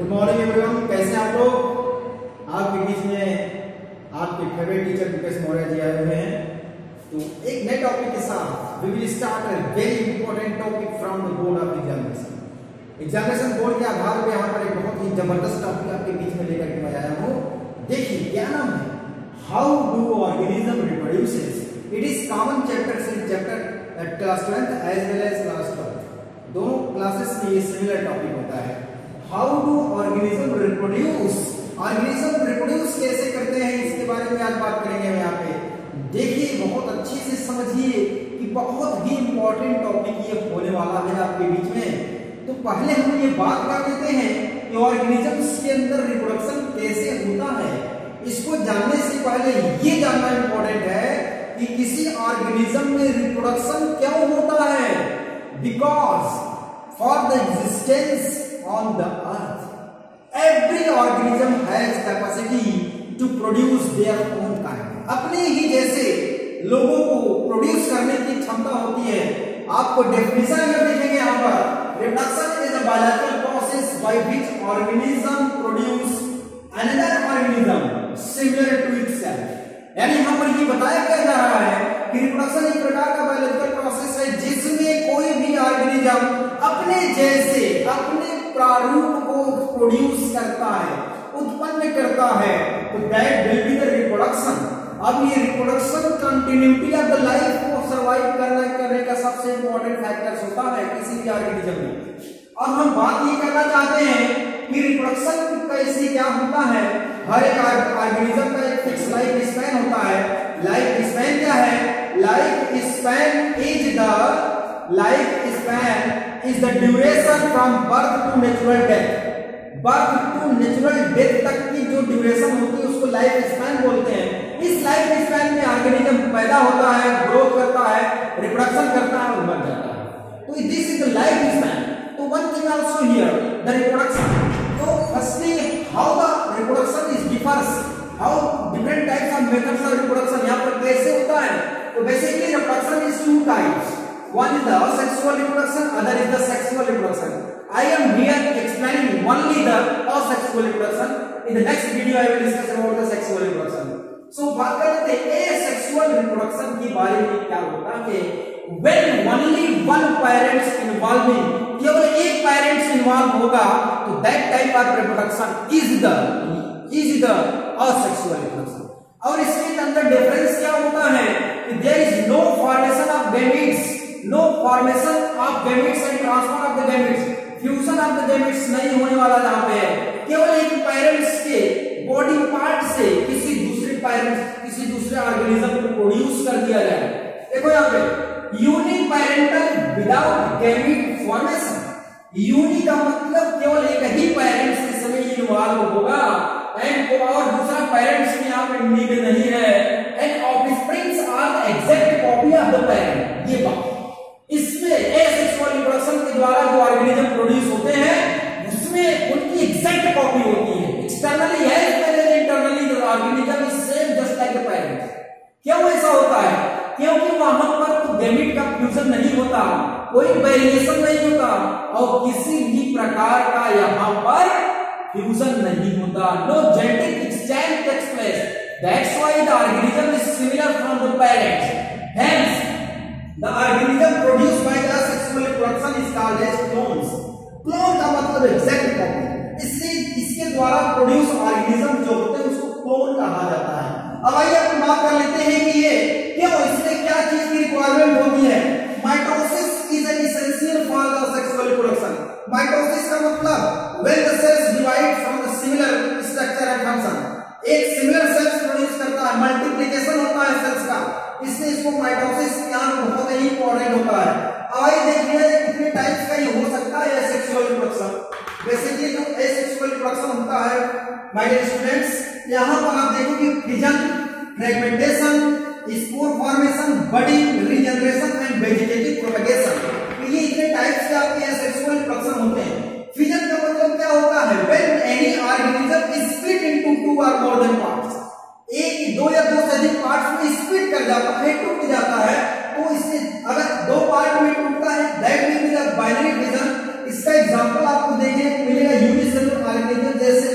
Good morning everyone, कैसे हैं आप लोग। आपके बीच में आपके फेवरेट टीचर मुकेश मौर्य जी आए हुए हैं। तो एक नए टॉपिक के साथ we will start a very important topic from the board of examination board के आधार पे यहाँ पर एक बहुत ही जबरदस्त टॉपिक आपके बीच में लेकर के मैं आया हूँ। देखिए क्या नाम है, how do organism reproduces. It is common chapter in chapter class 12th as well as class 12th, दोनों क्लासेस में ये सिमिलर टॉपिक होता है। How do organism reproduce, organism reproduce कैसे करते हैं, इसके बारे में आज बात करेंगे हम यहाँ पे। देखिए बहुत अच्छे से समझिए कि बहुत ही इंपॉर्टेंट टॉपिक ये होने वाला है आपके बीच में। तो पहले हम ये बात कर लेते हैं कि ऑर्गेनिजम्स के अंदर रिप्रोडक्शन कैसे होता है। इसको जानने से पहले ये जानना इंपॉर्टेंट है कि किसी ऑर्गेनिज्म में रिप्रोडक्शन क्यों होता है। Because for the existence on the earth, every organism has capacity to produce their own kind. अपने ही जैसे लोगों को प्रोड्यूस करने की क्षमता होती है। आपको डेफिनेशन में देखेंगे यहाँ पर, reproduction is a biological process by which organism produce another organism similar to itself. यानी यहाँ पर ये बताया क्या जा रहा है कि रिप्रोडक्शन एक प्रकार का बायोलॉजिकल प्रोसेस है जिसमें कोई भी ऑर्गेनिज्म अपने जैसे अपने प्रारूप को प्रोड्यूस करता है, उत्पन्न करता है। तो that will be the reproduction. अब ये reproduction continuity of the life को सर्वाइव करने का सबसे इंपॉर्टेंट फैक्टर्स होता है किसी भी ऑर्गेनिज्म में। और हम बात ये करना चाहते हैं कि रिप्रोडक्शन कैसे क्या होता है। हर एक ऑर्गेनिज्म का एक फिक्स लाइफ स्पैन होता है। लाइफ स्पैन क्या है? Life span is the duration from birth to natural death. Birth to natural death तक की जो ड्यूरेशन होती है उसको लाइफ स्पैन बोलते हैं। इस लाइफ स्पैन में ऑर्गेनिज्म पैदा होता है, ग्रोथ करता है, रिप्रोडक्शन करता है और मर जाता है। तो this is the life span. तो one thing also here the reproduction. तो firstly how the reproduction is differs, how different types of methods of reproduction यहाँ पर कैसे होता है। तो basically reproduction is two types, one is the asexual reproduction, other is the sexual reproduction. I am here explaining only the asexual reproduction. In the next video I will discuss about the sexual reproduction. So बात करते हैं asexual reproduction के बारे में। क्या होता है when only one parents involving, केवल एक parents involved होगा तो that type of reproduction is the asexual reproduction. और इसके अंदर डिफरेंस क्या होता है कि there is no formation of gametes, no formation of gametes and transfer of the gametes, fusion of the gametes नहीं होने वाला जहां पे है। केवल एक पेरेंट्स के बॉडी पार्ट से किसी दूसरे ऑर्गेनिज्म को प्रोड्यूस कर दिया जाए। देखो यहाँ पे uniparental without gamete formation. Uni का मतलब केवल एक ही पेरेंट्स के समय इन्वॉल्व होगा एंड और दूसरा पेरेंट्स में यहाँ पे नीड नहीं है। And offsprings are the exact copy of the parent. ये बात इसमें एसेक्सुअल रिप्रोडक्शन के द्वारा जो ऑर्गेनिज्म प्रोड्यूस होते हैं उसमें उनकी एग्जैक्ट कॉपी होती है। एक्सटर्नली है internally the organism is same just like the parent. क्यों ऐसा होता है? क्योंकि वहां पर तो गैमेट का फ्यूजन नहीं होता, कोई वेरिएशन नहीं होता और किसी भी प्रकार का यहाँ पर फ्यूजन नहीं होता। No genetic exchange takes place. That's why the organism is similar from the parents. Hence the organism produced by the asexual reproduction is called as clones. Clone का मतलब exact copy। इसलिए इसके द्वारा प्रोड्यूस ऑर्गेनिज्म जो होते हैं उसको clone कहा जाता है। अब आइए अपन बात कर लेते हैं कि ये क्यों, इसमें क्या चीज की रिक्वायरमेंट होती है। Mitosis is an essential for the sexual reproduction. Mitosis का मतलब when the cells divide from the similar structure and function। एक सिमिलर सेल्स प्रोड्यूस करता है, मल्टीप्लिकेशन होता है सेल्स का, इसलिए इसको माइटोसिस यहाँ बहुत ही इंपॉर्टेंट होता है। अब आइए देखिए कितने टाइप्स का ये हो सकता है एसेक्सुअल रिप्रोडक्शन। बेसिकली जो एसेक्सुअल रिप्रोडक्शन होता है माय डियर स्टूडेंट्स, यहाँ पर आप देखोगे fission, fragmentation, spore formation, budding, regeneration and vegetative propagation. ये इतने टाइप्स के आपके एसेक्सुअल रिप्रोडक्शन होते हैं। फिजन का मतलब क्या होता है? When any organism is split into two or more then parts. एक, दो या दो से अधिक पार्ट्स में स्प्लिट कर जाता है, टूट जाता है। तो इससे अगर दो पार्ट में टूटता है that will be the binary fission. इसका एग्जांपल आपको देखिए मिलेगा यूनिसेलुलर ऑर्गेनिज्म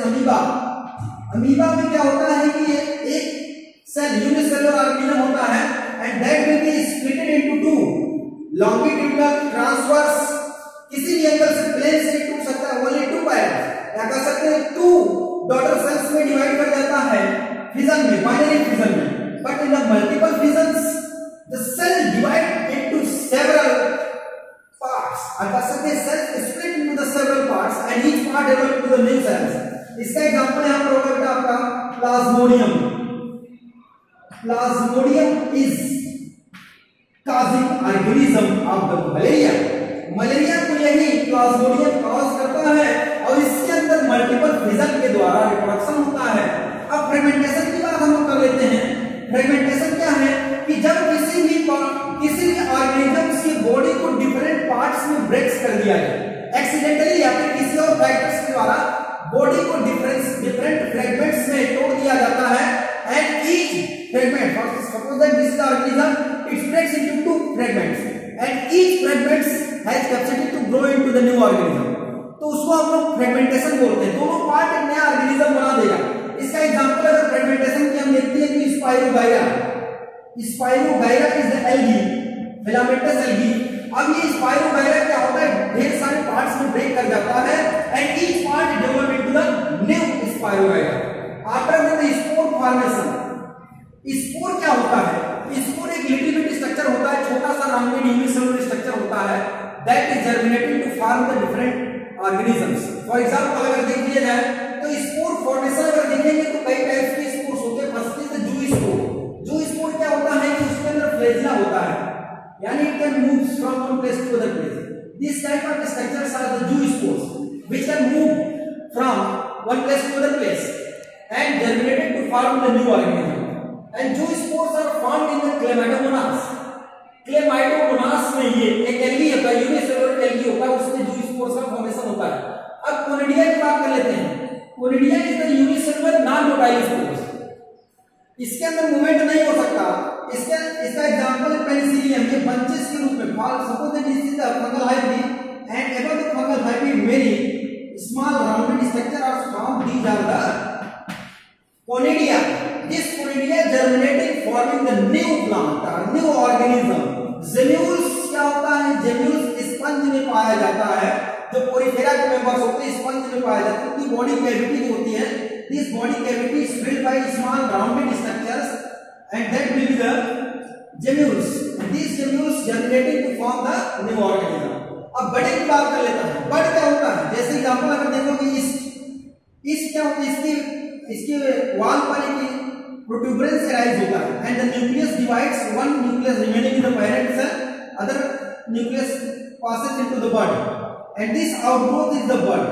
अमीबा। अमीबा में क्या होता है कि ये एक सेल यूनिसेलुलर ऑर्गेनिज्म होता है and that will be splitted into two, longitudinal, transverse, किसी भी एंगल से प्लेन से टूट सकता है, ओनली टू पार्ट, क्या कर सकते हैं, टू डॉटर सेल्स में डिवाइड कर जाता है फिजन में, बाइनरी फिजन में। But in the multiple fissions the cell divide into several parts, कर सकते हैं cell split into the several parts and each part develop to the new cells. इसका एग्जांपल यहां पर होगा आपका plasmodium. Plasmodium is causing organism of the malaria. Malaria को यही प्लाज्मोडियम कॉज करता है और इसके अंदर मल्टीपल फिजन के द्वारा रिप्रोडक्शन होता है। अब फ्रेगमेंटेशन की बात हम कर लेते हैं। फ्रेगमेंटेशन क्या है कि जब किसी भी ऑर्गेनिज्म की बॉडी को डिफरेंट पार्ट्स में ब्रेक्स कर दिया जाए एक्सीडेंटली या फिर किसी और फैक्टर्स के द्वारा, बॉडी को डिफरेंट फ्रेगमेंट्स में तोड़ दिया जाता है and each fragment, suppose that this organism it breaks into two fragments and each fragments has capacity to grow into the new organism, तो उसको हम लोग फ्रेगमेंटेशन बोलते हैं। दोनों पार्ट एक नया ऑर्गेनिज्म बना देगा। इसका एग्जांपल अगर फ्रेगमेंटेशन की हम देखते हैं कि spirogyra. Spirogyra is the algae, filamentous algae. अब ये स्पाइरोगाइरा क्या होता है, ढेर सारे पार्ट्स में ब्रेक कर जाता है and each part develop into the new spirogyra. After the spore formation, spore क्या होता है, स्पोर एक लिटिल बिट स्ट्रक्चर होता है, छोटा सा राउंडेड यूनिसेलुलर स्ट्रक्चर होता है that is germinating to form the different organisms. For example अगर देख लिया जाए तो स्पोर फॉर्मेशन अगर देखेंगे तो कई टाइप्स के स्पोर्स होते हैं। First is the zoospore. Zoospore क्या होता है कि उसके अंदर फ्लैजिला होता है, यानी it can move from one place to other place. This type of structures are the zoospores which can move from one place to other place and germinated to form the new organism. And zoospores are found in the chlamydomonas. Chlamydomonas में ये एक algae होता है, unicellular algae होता है, उसमें जू spores का फॉर्मेशन होता है। अब कोनिडिया की बात कर लेते हैं। Conidia is the unicellular non motile spores. इसके अंदर मूवमेंट नहीं हो सकता। इसका एग्जांपल है पेनिसिलियम, ये बंचेस के रूप में fall, suppose that this is the fungal hybrid and above the fungal hybrid many small rounded structure are found, these are the conidia. This conidia germinating forming the new plant or new organism. Gemmules क्या होता है, gemmules sponge में पाया जाता है, जो Porifera के members होते हैं स्पंज में पाया जाता है। उनकी बॉडी कैविटी जो होती है, this body cavity is filled by small rounded structures and that will be the gemmules. These gemmules germinating to form the new organism. अब बड़े की बात कर लेता है। बड़ क्या होता है, जैसे एग्जांपल अगर देखोगे ईस्ट क्या होता है, इसकी वॉल पर एक प्रोट्यूबरेंस अराइज होता है and the nucleus divides, one nucleus remaining in the parent cell, other nucleus passes into the bud and this outgrowth is the bud.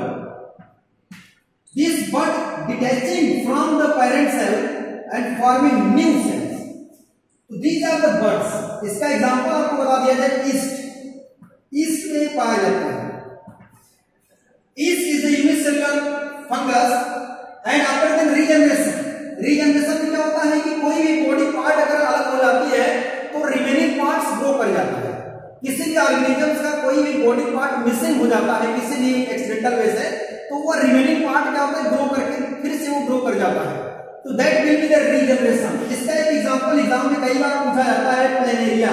This bud detaching from the parent cell and forming new cells. So these are the buds. इसका example आपको बता दिया जाए yeast में पाया जाता है। Yeast is the unicellular fungus and after the regeneration में क्या होता है कि कोई भी बॉडी पार्ट अगर अलग हो जाती है तो रिमेनिंग पार्ट्स ग्रो कर जाता है। किसी भी ऑर्गेनिजम्स का कोई भी बॉडी पार्ट मिसिंग हो जाता है किसी भी एक्सीडेंटल वे से, तो वो रिमेनिंग पार्ट क्या होता है, ग्रो करके फिर से वो ग्रो कर जाता है। तो that will be the regeneration. इसका एक एग्जांपल एग्जाम में कई बार पूछा जाता है, प्लेनेरिया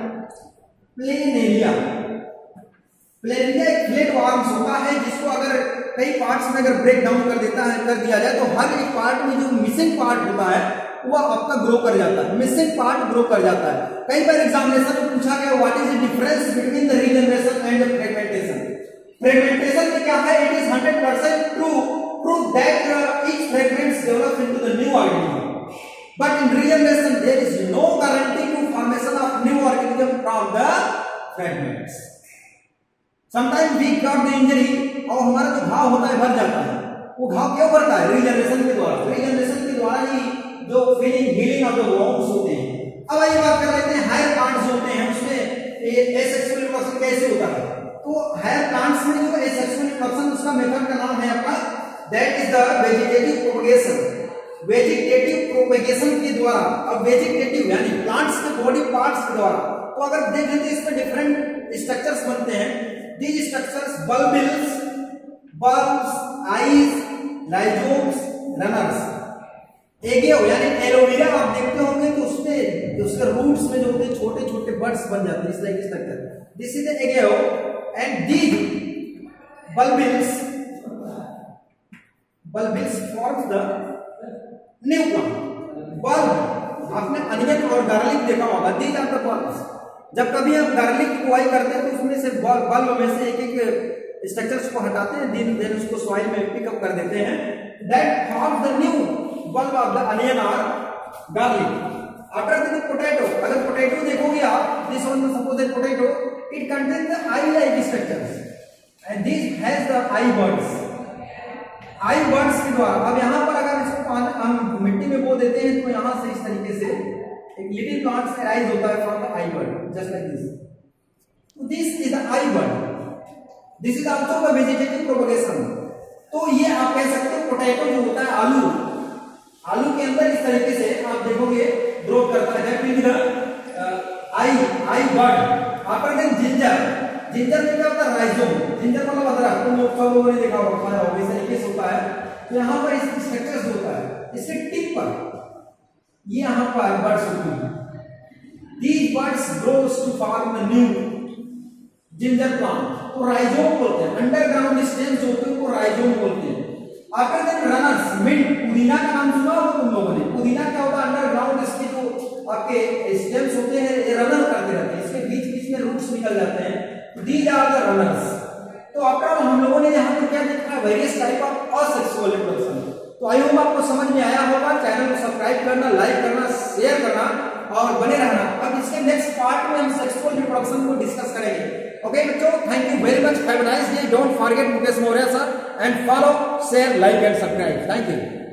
एक फ्लैट वर्म्स होता है जिसको अगर कई पार्ट्स में अगर ब्रेक डाउन कर दिया जाए तो हर एक पार्ट में जो मिसिंग पार्ट होता है वो आपका ग्रो कर जाता है, मिसिंग पार्ट ग्रो कर जाता है। कई बार एग्जामिनेशन में पूछा गया what is the difference between the regeneration and the fragmentation. Fragmentation में क्या है, it is 100% true, prove that each fragments develop into the new organism, but in regeneration there is no guarantee to formation of new organism from the fragments. Sometimes we got the injury और हमारा जो घाव होता है भर जाता है। वो घाव क्यों भरता है, रीजनरेशन के द्वारा। रीजनरेशन के द्वारा ही जो हीलिंग ऑफ द वोन्स होते हैं। अब आइए बात कर लेते हैं हायर प्लांट्स जो होते हैं उसमें एसेक्सुअल रिप्रोडक्शन कैसे होता है। तो हायर प्लांट्स में जो एसेक्सुअल रिप्रोडक्शन उसका मेथड का नाम है आपका that is the vegetative propagation. Vegetative propagation के द्वारा, अब वेजिटेटिव यानी प्लांट्स के बॉडी पार्ट्स के द्वारा, तो अगर देखें तो इसमें डिफरेंट स्ट्रक्चर्स बनते हैं। These structures, bulbs, eyes, rhizomes, runners. Agave यानी एलोवेरा आप देखते होंगे तो उसमें उसके रूट्स में जो होते हैं छोटे छोटे बड्स बन जाते हैं, इस like structure. This is agave and these bulbils forms the new plant. Bulb, आपने अनियन और गार्लिक देखा होगा, दीज आर द बल्ब्स। जब कभी हम गार्लिक की बुआई करते हैं तो उसमें से बल्ब में से एक एक स्ट्रक्चर्स को हटाते हैं, देन उसको सॉइल में पिकअप कर देते हैं। That forms the new bulb of the onion और गार्लिक। आफ्टर दैट पोटैटो, अगर पोटैटो देखोगे आप, this one suppose that potato, it contains the eye like structures and this has the eye buds के द्वारा। अब यहाँ पर अगर इसको हम मिट्टी में बो देते हैं तो यहाँ से इस तरीके से एक लिटिल प्लांट्स अराइज होता है from the eye bud, just like this. तो this is the eye bud, this is also the vegetative propagation. तो ये आप कह सकते हो पोटैटो जो होता है, आलू के अंदर इस तरीके से आप देखोगे ग्रोथ करता है, that will be the eye bud. After then ginger में क्या होता है, राइजोम। जिंजर मतलब अदरक, तुम लोग सब लोगों ने देखा होगा, इस तरीके से होता है। तो यहाँ पर इसकी स्ट्रक्चर्स होता है, इसके टिप पर ये यहाँ पर बर्ड्स होती हैं। These buds grows to form a new ginger plant, तो राइजोम बोलते हैं। अंडरग्राउंड स्टेम्स होते हैं वो राइजोम बोलते हैं। आफ्टर दैट रनर्स, मिंट, पुदीना का नाम सुना होगा तुम लोगों ने। पुदीना क्या होता है, अंडरग्राउंड इसके जो आपके स्टेम्स होते हैं ये रनर करते रहते हैं, इसके बीच बीच में रूट्स निकल जाते हैं। These are the runners। तो आफ्टर हम लोगों ने यहाँ पर क्या देखा, various type of asexual reproduction. तो आई होप आपको समझ में आया होगा। चैनल को सब्सक्राइब करना, लाइक करना, शेयर करना और बने रहना। अब इसके नेक्स्ट पार्ट में हम सेक्सुअल रिप्रोडक्शन को डिस्कस करेंगे। ओके बच्चों, thank you very much, have a nice day, don't forget Mukesh Maurya sir and follow, share, like and subscribe. Thank you.